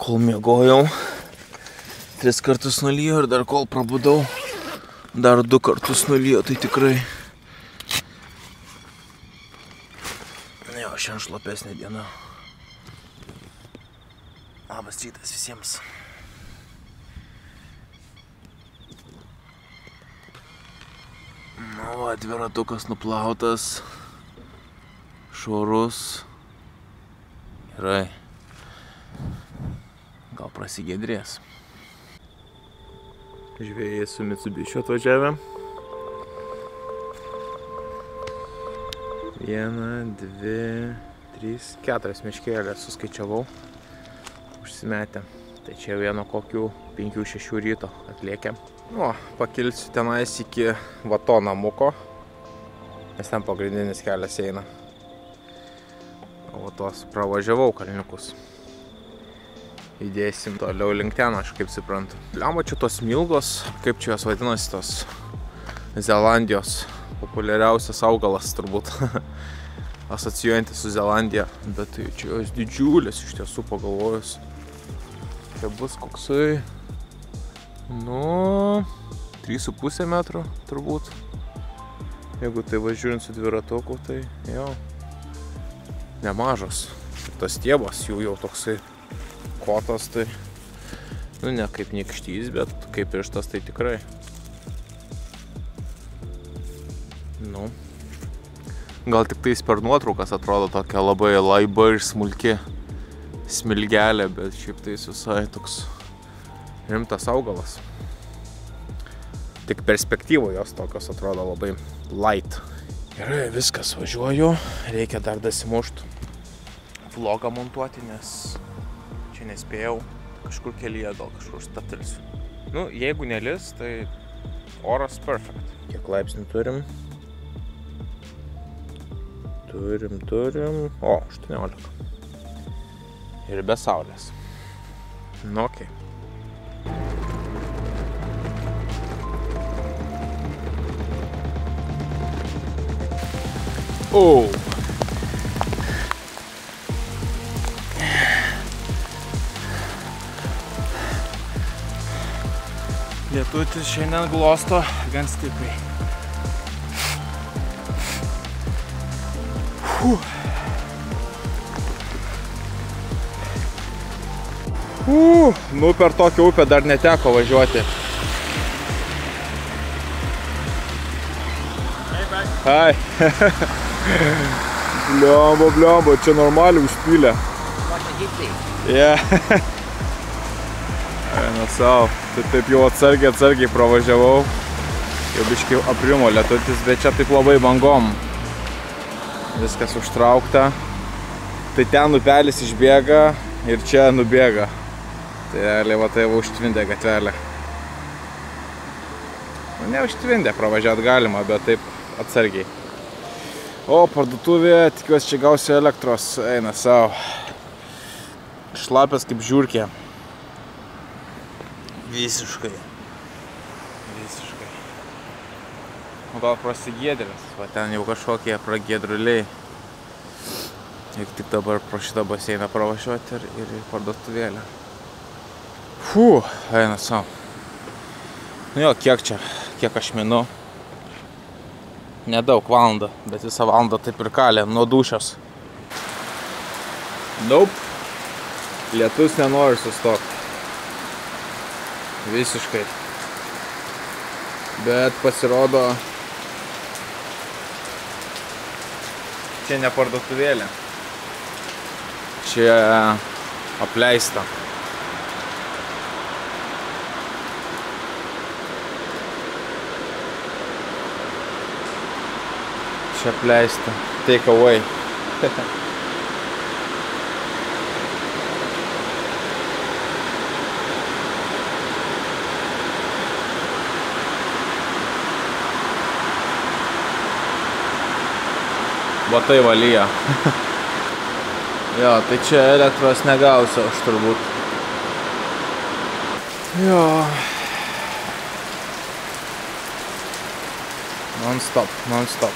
Kol miegojau, 3 kartus nulijo ir dar kol prabudau, dar 2 kartus nulijo, tai tikrai. Jo, šiandien šlapesnė diena. Labas rytas visiems. Nu, dviratukas nuplautas, švarus. Gerai. Gal prasigėdrės. Žvėjai su Mitsubišiu atvažiavę. 1, 2, 3, 4 miškėlės suskaičiavau. Užsimetę. Tai čia vieno kokių 5-6 ryto atliekiam. Nu, pakilsiu tenais iki Vato namuko, nes ten pagrindinis kelias eina. O tos pravažiavau kalniukus. Įdėsim toliau link ten, aš kaip suprantu. Lemba čia tos milgos, kaip čia jos vadinasi, tos Zelandijos populiariausias augalas turbūt. Asocijuojantis su Zelandija. Bet tai čia jos didžiulės iš tiesų pagalvojus. Čia bus koksai, nu, 3,5 metro turbūt. Jeigu tai važiuojant su dviratuku, tai jau nemažas. Ir tas stiebas jų jau toksai kotas, tai, nu, ne kaip nykštys, bet kaip irštas, tai tikrai. Nu, gal tik tais per nuotraukas atrodo tokia labai laiba ir smulki smilgelė, bet šiaip tai visai toks rimtas augalas. Tik perspektyvoje jos tokios atrodo labai light. Gerai, viskas, važiuoju. Reikia dar dasimušt vlogą montuoti, nes čia nespėjau. Kažkur kelyje, gal kažkur stabtelsiu. Nu, jeigu nelis, tai oras perfect. Kiek laipsnių turim? Turim. O, 18. Ir be saulės. Nu, okei. O! Lietutis šiandien glosto gan stipriai. Nu, per tokią upę dar neteko važiuoti. Hai. Bliombo, čia normaliai užpylė. Yeah. Eina savo. Tai taip jau atsargiai pravažiavau. Jau biškai aprimo lietutis, bet čia taip labai bangom. Viskas užtraukta. Tai ten upelis išbėga ir čia nubėga. Tai realiai va tai užtvindė gatvelę. Nu, ne užtvindė, pravažiuot galima, bet taip atsargiai. O, parduotuvė, tikiuosi čia gausiu elektros, eina savo. Šlapės kaip žiurkė. Visiškai. O gal prasigėdrės, va ten jau kažkokie pragiedruliai. Jeigu tik dabar pro šitą baseiną pravažiuoti ir parduotuvėlę. Eina savo. Nu jo, kiek aš minu. Nedaug valandą, bet visą valandą taip ir kalė, nuo dūšios. Nope. Lietus nenori sustoti. Visiškai. Bet pasirodo, čia ne parduotuvėlė. Čia apleista. Čia apleista. Take away. Va tai valyja. Jo, tai čia elektros negausiu aš turbūt. Jo. Non-stop.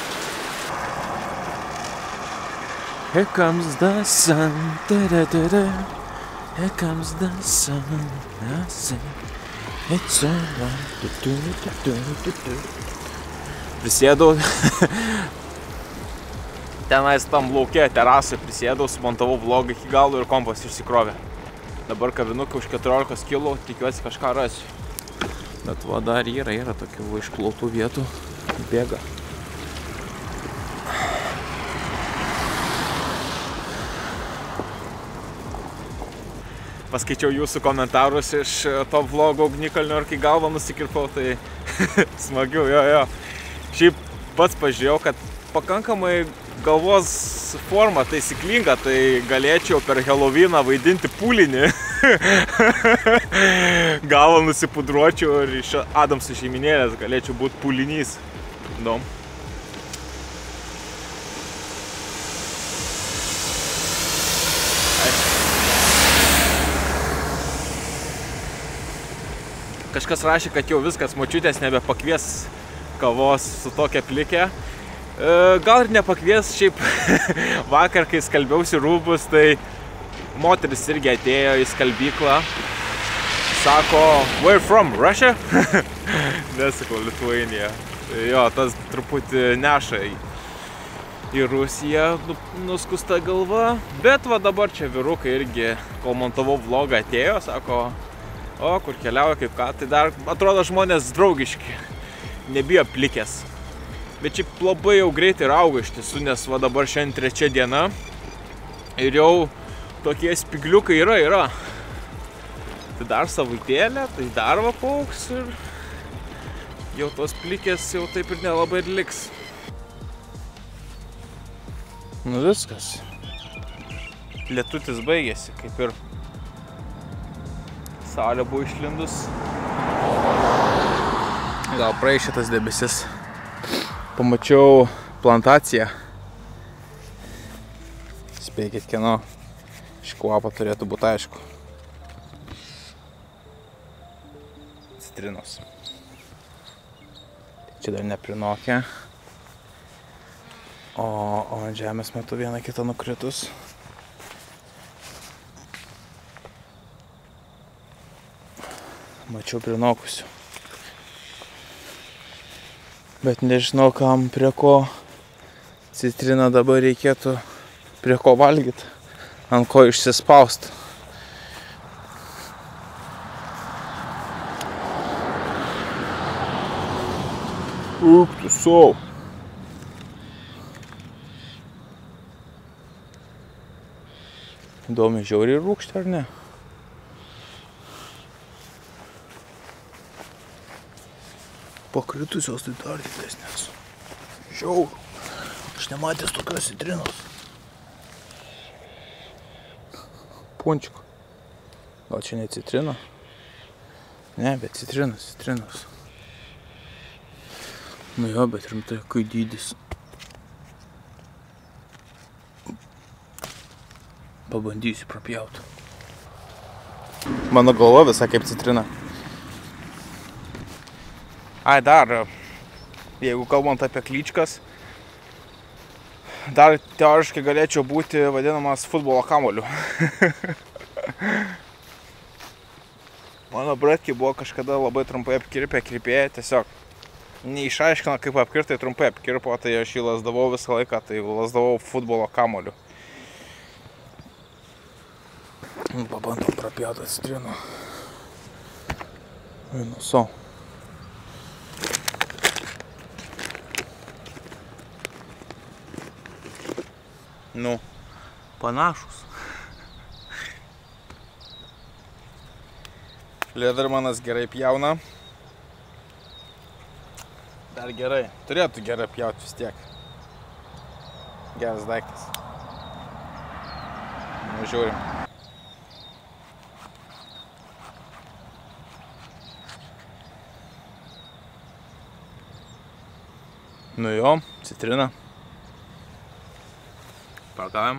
Here comes the sun. Da, da, da, da. Here comes the sun, I say, it's alright. Prisėdau, tenais tam lauke, terasai prisėdau, sumontavau vlogą iki galo ir kompas išsikrovė. Dabar kavinukai už 14 kilų, tikiuosi kažką rasiu. Bet va dar yra tokių išplautų vietų, bėga. Paskaičiau jūsų komentarus iš to vlogo ugnikalnio ir kai galvą nusikirpau, tai smagiau, jo. Šiaip pats pažiūrėjau, kad pakankamai galvos forma taisyklinga, tai galėčiau per Helovyną vaidinti pūlinį. Galvą nusipudruočiau ir iš Adamsų šeiminėlės galėčiau būti pūlinys. Įdomu. Kažkas rašė, kad jau viskas, močiutės nebepakvies kavos su tokia plikė. Gal ir nepakvies, šiaip vakar, kai skalbiausi rūbus, tai moteris irgi atėjo į skalbyklą. Sako, where from? Russia? Nesakau, Lithuania. Jo, tas truputį neša į Rusiją nuskusta galva. Bet va dabar čia vyrukai irgi, kol montavau vlogą, atėjo, sako, o, kur keliauja, kaip ką, tai dar atrodo žmonės draugiški, nebijo plikės. Bet šiaip labai jau greitai auga iš tiesų, nes va dabar šiandien 3 diena ir jau tokie spigliukai yra. Tai dar savaitėlė, tai dar va paaugs ir jau tos plikės jau taip ir nelabai ir liks. Nu viskas. Lietutis baigėsi, kaip ir saulė buvo išlindus. Gal praeis šitas debesis. Pamačiau plantaciją. Spėkit, kieno iš kvapo turėtų būti aišku. Citrinos. Čia dar neprinokė. O ant žemės metu vieną kitą nukritus. Mačiau prinokusių. Bet nežinau, kam prie ko citriną dabar reikėtų prie ko valgyti, ant ko išsispaust. Tu sau. Įdomi, žiauriai rūgštė, ar ne? Pakritusios tai dar didesnės. Žiauru. Aš nematęs tokios citrinos. Punčiko. Gal čia ne citrina? Ne, bet citrinos. Nu jo, bet rimtai, kai dydis. Pabandysiu prapjauti. Mano galva visa kaip citrina. Ai, dar, jeigu kalbant apie klyčkas, dar teoriškai galėčiau būti vadinamas futbolo kamuoliu. Mano bratkiai buvo kažkada labai trumpai kirpėja, tiesiog neišaiškino, kaip apkirtai trumpai apkirpo, tai aš jį lasdavau visą laiką, tai lasdavau futbolo kamuoliu. Pabandom prapjautą citrinų. Einu sau. Nu, panašus. Ledermanas gerai pjauna. Dar gerai. Turėtų gerai pjauti vis tiek. Geras daiktas. Nu, žiūrim. Nu jo, citrina. Paragavim.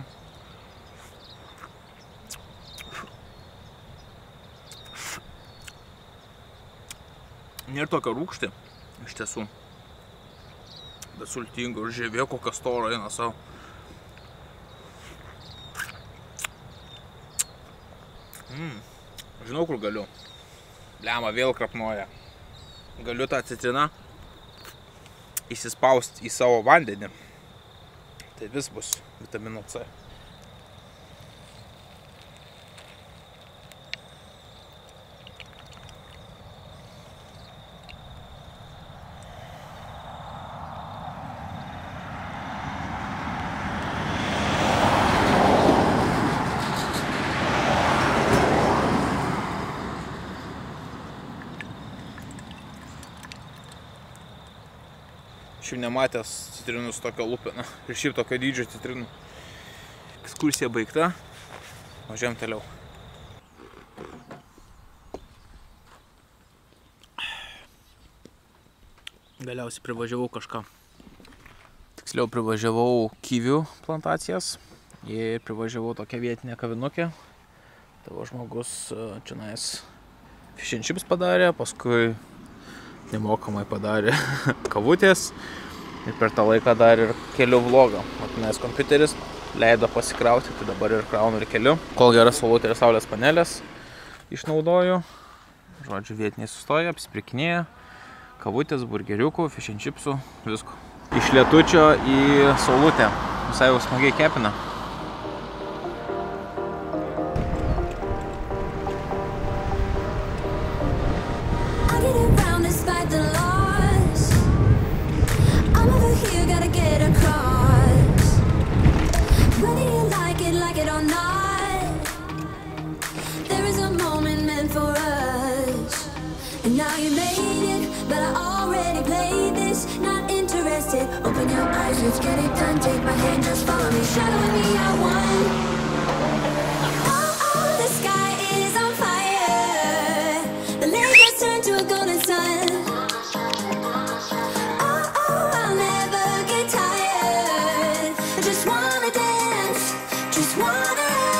Nėra tokia rūgštė, iš tiesų. Bet sultinga ir žievė kokia stora eina savo. Žinau, kur galiu. Blemba, vėl krapnuoja. Galiu tą citriną įsispausti į savo vandenį. Tai vis bus vitamino C. Šiaip nematęs citrinų su tokio lupino ir šiaip tokio dydžio citrinų. Ekskursija baigta, važiuojam toliau. Galiausiai privažiavau kažką. Tiksliau privažiavau kivių plantacijas ir privažiavau tokią vietinę kavinukę. Tavo žmogus čionais fish and chips padarė, paskui nemokamai padarė kavutės ir per tą laiką dar ir keliu vlogą. Matinais kompiuteris leido pasikrauti, tai dabar ir kraunu ir keliu. Kol gera saulutė ir saulės panelės išnaudoju. Žodžiu, vietiniai sustoja, apsipirkinėja. Kavutės, burgeriukų, fish and chipsų, visko. Iš lietučio į saulutę. Visai jau smagiai kepina. Open your eyes, let's get it done. Take my hand, just follow me. Shadowing me, I won. Oh, the sky is on fire. The lake has turned to a golden sun. Oh, I'll never get tired. I just wanna dance, just wanna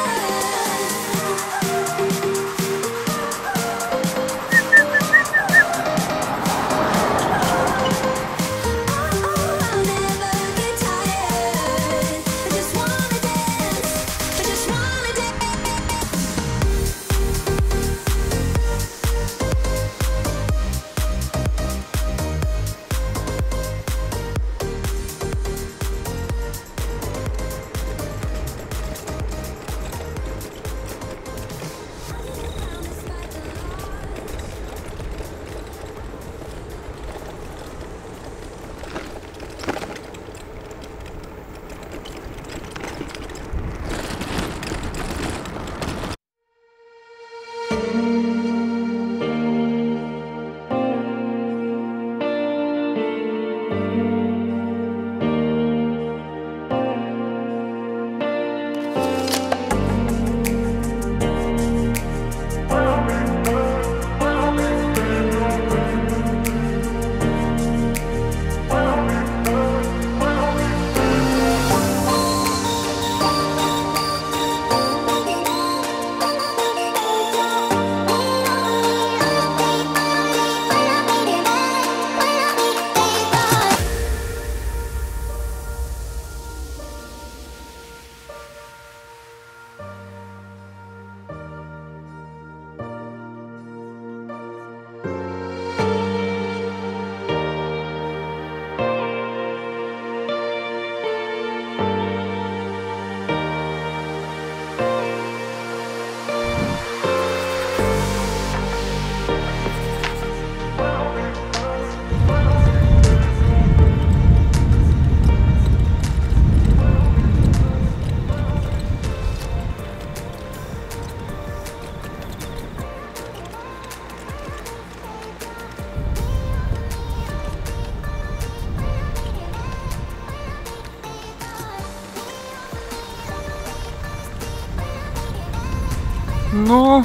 Nu,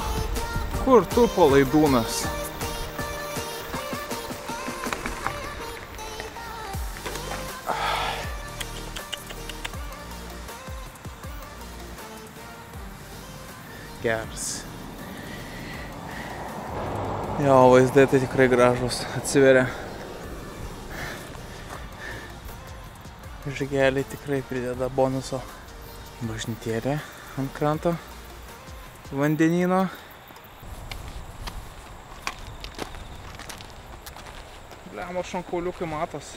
kur tu palaidūnas? Geras. Jo, vaizdai tai tikrai gražus atsiveria. Žygeliai tikrai prideda bonuso. Bažnytėlė ant kranto. vandenyno. Blemo šankauliukai matos.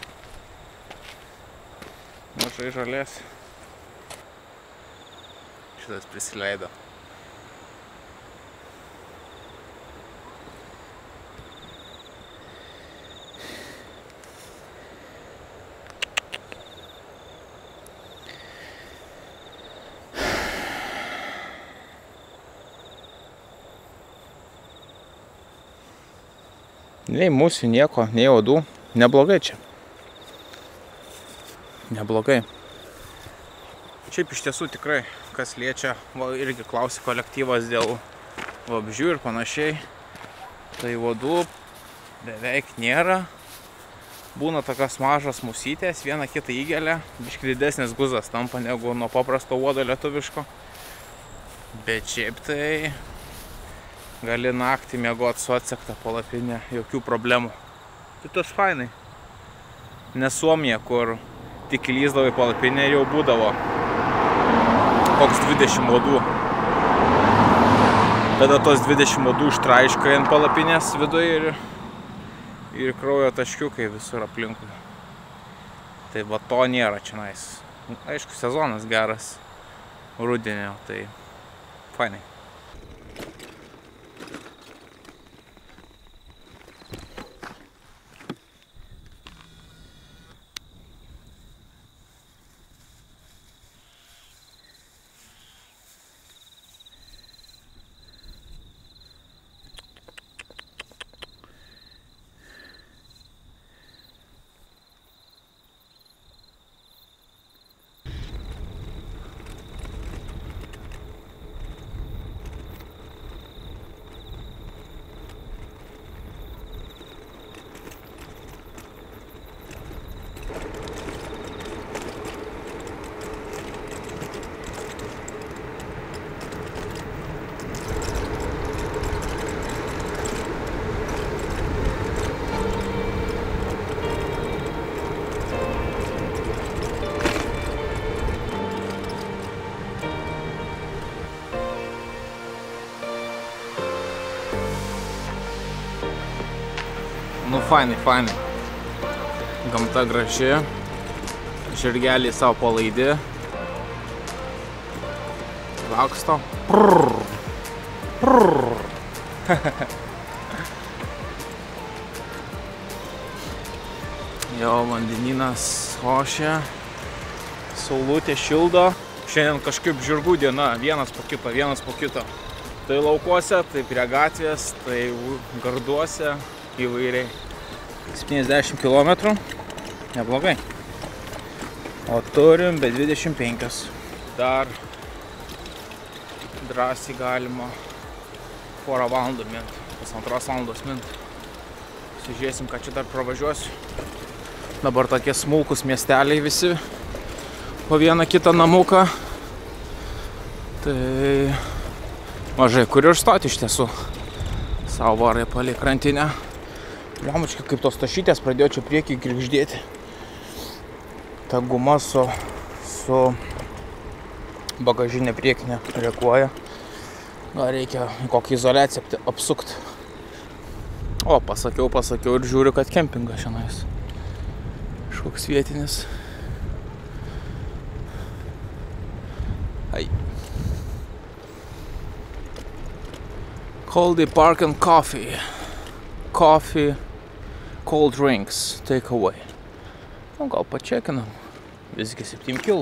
Mažai žalės. Šitas prisileido. Nei musių, nieko, nei uodų. Neblogai čia. Neblogai. Šiaip iš tiesų tikrai, kas liečia, irgi klausi kolektyvas dėl vabzdžių ir panašiai. Tai uodų beveik nėra. Būna tokios mažos musytės, viena kitą įgelia. Biškį didesnis guzas tampa negu nuo paprasto uodo lietuviško. Bet šiaip tai gali naktį miegoti su atsekta palapinė, jokių problemų. Tai tas fainai. Ne Suomija, kur tik įlįsdavo į palapinę ir jau būdavo koks 20 uodų. Tada tos 20 uodų ištraiškai ant palapinės viduje ir kraujo taškiukai visur aplinkui. Tai va to nėra čionais. Aišku, sezonas geras rudenio, tai fainai. Nu, fainai, fainai. Gamta graži. Žirgeliai savo palaidi. Laksto. Prrrr. Prrrr. Jo, vandenynas ošia. Saulutė šildo. Šiandien kažkaip žirgų diena. Vienas po kito. Tai laukuose, tai prie gatvės, tai garduose. Įvairiai. 70 km. Neblogai. O turim be 25. Dar drąsiai galima porą valandų mint. Pusantros valandos mint. Žiūrėsim, ką čia dar pravažiuosiu. Dabar tokie smulkus miesteliai visi. Po vieną kitą namuką. Tai mažai kur ir stoti iš tiesų. Savo varai palei krantinę. Liamučkai, kaip tos tašytės pradėjo čia priekį grigždėti. Ta guma su bagažinė priekinė reaguoja. Gal reikia kokį izoliaciją apsukti. O, pasakiau ir žiūriu, kad kempingas šiandien. Kažkoks vietinis. Ai. Coldy Park and Coffee. Coffee, cold drinks, take away. Nu, gal pačekinam. Visgi 7 kil.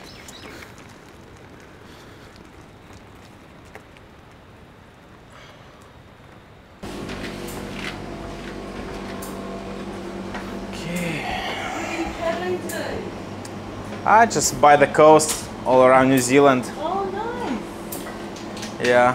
Okay. Just by the coast, all around New Zealand. Oh, nice. Yeah.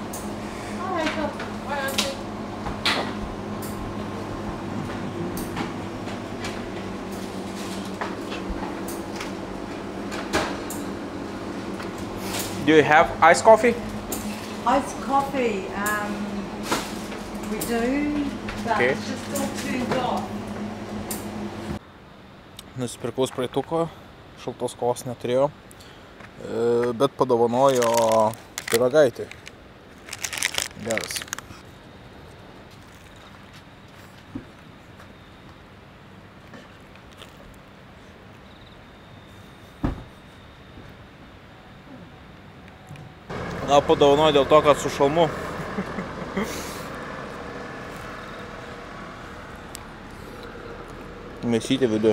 Do you have iced coffee? Iced coffee, we do, but Okay. it's just all turned off. Nusipirkau spraituko, šaltos kavos neturėjau, bet padovanojo pyragaitį. Geras. Gal padaunoju dėl to, kad su šalmu. Mėsytė vidu.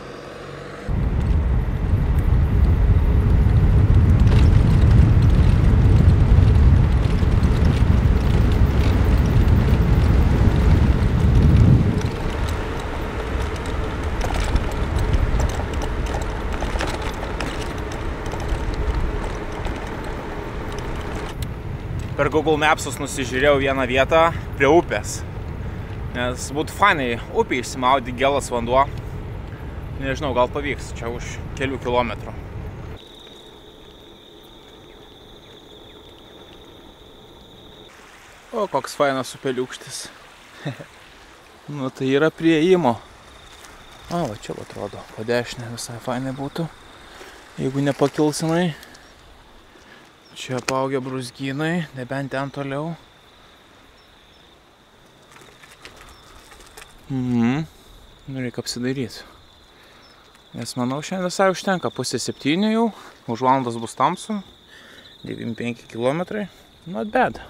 Per Google Mapsus nusižiūrėjau vieną vietą prie upės. Nes būtų fainai upėje išsimaudyti, gelas vanduo. Nežinau, gal pavyks, čia už kelių kilometrų. O, koks fainas upeliukštis. Nu, tai yra prie įėjimo. O, va čia atrodo, po dešinę visai fainai būtų. Jeigu nepakilsinai. Čia apaugę brūzgynai, nebent ten toliau. Nu, reikia apsidairyti. Nes manau, šiandien visai užtenka. 6:30 jau, už valandas bus tamsu. 95 km. Not bad.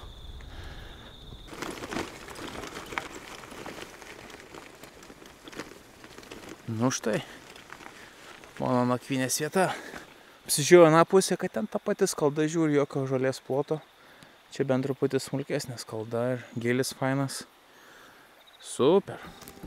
Nu štai. Mano nakvynės vieta. Apsižiūrėjau aną pusę, kad ten ta pati skalda, žiūri, jokio žolės ploto. Čia bent truputį smulkesnė skalda ir gėlis fainas. Super.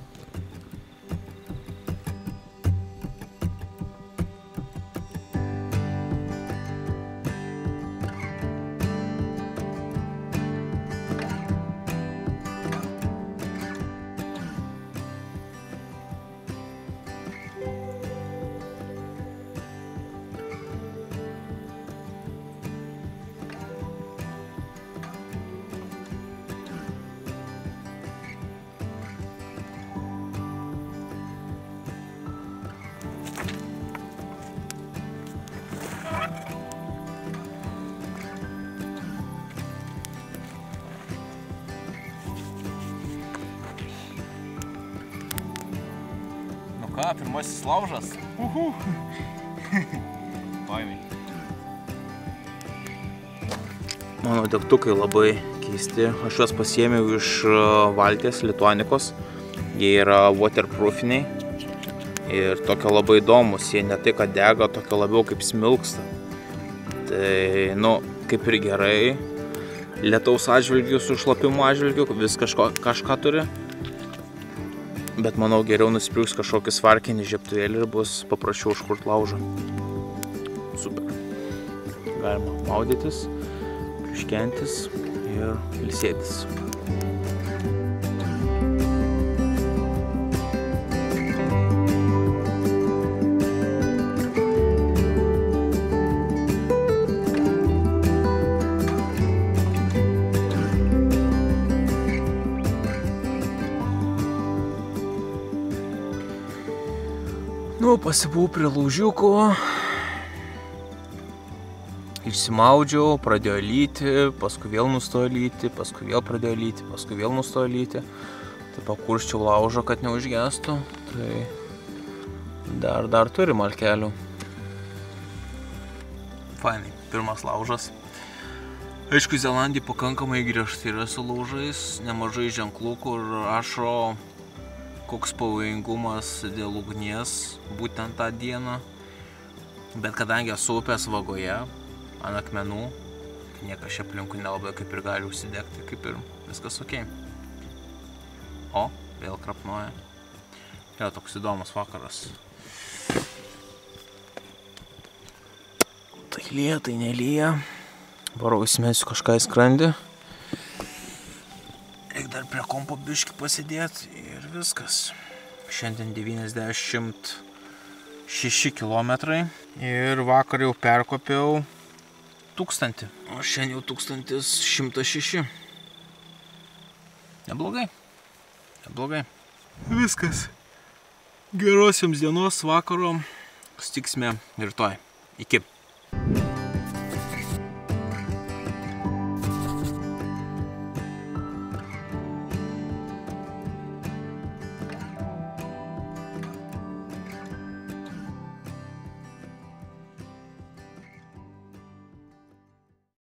Ką, pirmasis laužas? Paimiai. Mano degtukai labai keisti. Aš juos pasiėmiau iš valties Lituanikos. Jie yra waterproofiniai. Ir tokie labai įdomus. Jie ne tai, kad dega, tokie labiau kaip smilksta. Tai, nu, kaip ir gerai. Lietaus atžvilgių su šlapimo atžvilgiu. Vis kažką turi. Bet manau, geriau nusipirks kažkokį svarkinį žiebtuvėlį ir bus paprasčiau užkurt laužą. Super. Galima maudytis, pliuškentis ir ilsėtis. Nu, pasibuvau prie laužiuko, išsimaudžiau, pradėjo lyti, paskui vėl nustojo lyti, paskui vėl pradėjo lyti, paskui vėl nustojo lyti. Tai pakurščiau laužą, kad neužgestų, tai dar turi malkelių. Fainai, pirmas laužas. Aišku, Zelandija pakankamai griežtai yra su laužais, nemažai ženklų, kur rašo koks pavojingumas dėl ugnies būtent tą dieną. Bet kadangi esu upės vagoje, ant akmenų, niekas čia aplinkui nelabai kaip ir gali užsidegti, kaip ir viskas ok. O, vėl krapnuoja. Vėl toks įdomus vakaras. Tai lyja, tai nelyja. Varau įsimesiu kažką į skrandį. Reikia dar prie kompo biškį pasidėti ir viskas. Šiandien 96 km ir vakar jau perkopiau 1000, o šiandien jau 1106. Neblogai. Neblogai. Viskas. Geros jums dienos, vakaro. Sutiksime rytoj. Iki.